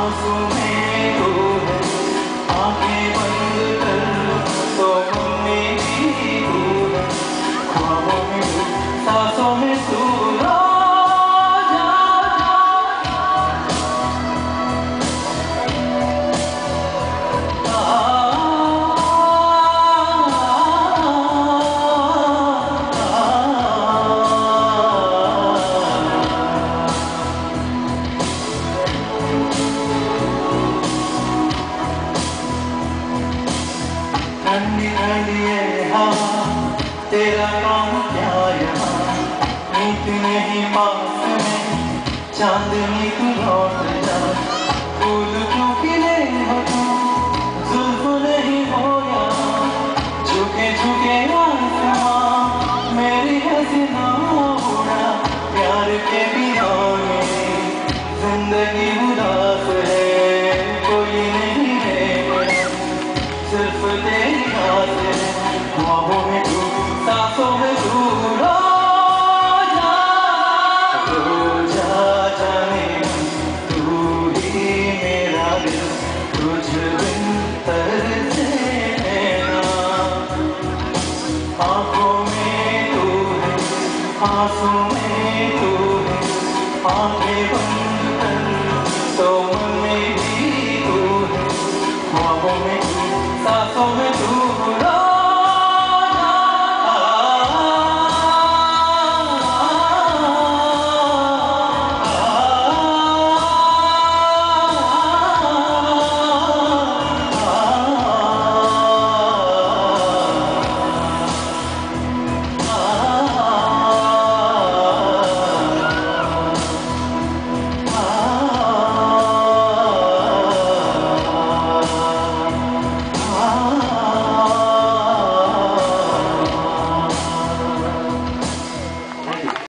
आंसू में तू है, आंखें बंद कर तो मन में भी तू है, ख्वाबों में तू, सांसों में तू। ठंडी ठंडी है हवा, तेरा काम क्या यहाँ, नींद नहीं पास में चांदनी तू लौट जा, फूल क्यों खिले हो तू, जुल्फ नहीं हो यहाँ, झुके झुके आसमां मेरी हसीना उड़ा, प्यार के बिना मेरी जिंदगी उदास है, कोई नहीं है सिर्फ तेरी याद है, ख्वाबों में तू, सांसों में तू। रो जा जाने तू ही मेरा दिल, तुझ बिन तरसे नैना, आँखों में तू है, आंसू में तू है, आँखें बंद कर तो मन में भी तू है, ख्वाबों में तू, सांसों में तू।